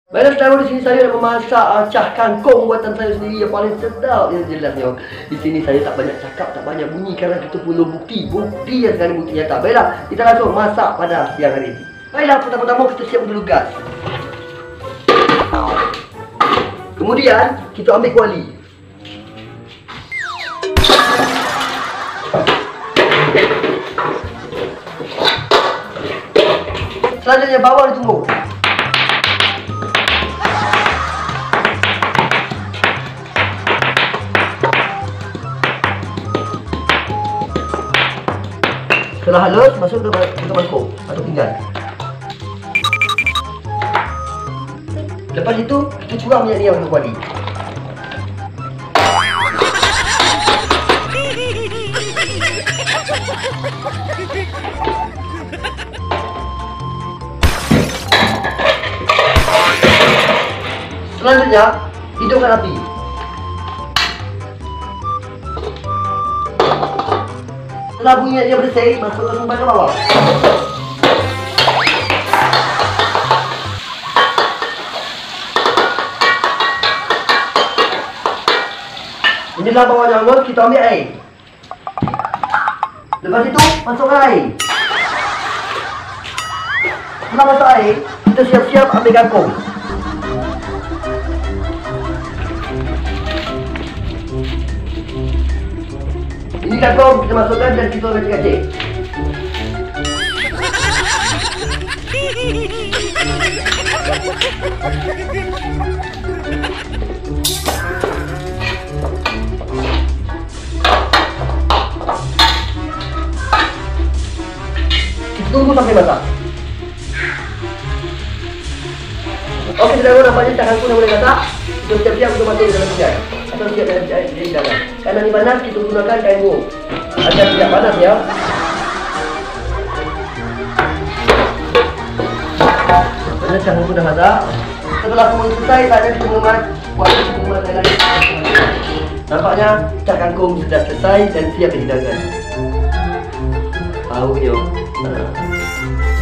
Baiklah sekarang di sini saya nak memasak cah kangkung buatan saya sendiri yang paling sedap yang jelasnya. Di sini saya tak banyak cakap, tak banyak bunyi kerana kita perlu bukti yang sekali bukti nyata. Baiklah, kita langsung masak pada siang hari ini. Baiklah, pertama-tama kita siap dulu gas. Kemudian kita ambil kuali. Selanjutnya bawang ditumbuk. Setelah halus, masuk ke mangkuk atau pinggan. Lepas itu, kita curah minyak ni untuk kuali. Selanjutnya, hidupkan api. Setelah minyaknya bersih, masukkan umpan ke bawah. Inilah bawahnya hangus, kita ambil air. Lepas itu, masukkan air. Setelah masuk air, kita siap-siap ambil kangkung. Ini kangkung kita masukkan dan kita kacik-kacik. Kita tunggu sampai masak. Okey, saudara, nampaknya cah kangkung dah mulai masak. Kita siap-siap untuk masuk dalam pinggan atau siap di dalam. Karena ini panas, kita gunakan kain wool agar tidak panas ya. Karena cah kangkung dah masak. Setelah semua selesai, saatnya kita mengemas kuali pengumuman lain-lain. Nampaknya cah kangkung sudah selesai dan siap dihidangkan. Tahu dia.